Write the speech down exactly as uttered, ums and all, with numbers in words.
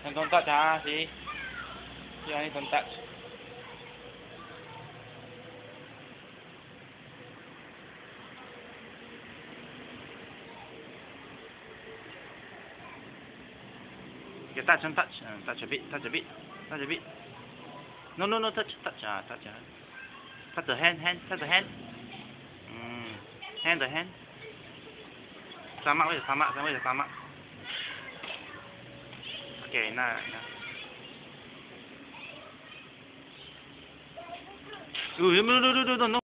Don't, don't touch, ah, see? See, honey, don't touch. Okay, touch, don't touch. Uh, touch a bit, touch a bit, touch a bit. No, no, no, touch, touch, ah, touch, ah. Touch the hand, hand, touch the hand. Mm. Hand, the hand. Stomach, where's the stomach? Where's the stomach? Okay, now, now. Ooh, no, no, no, no, no, no,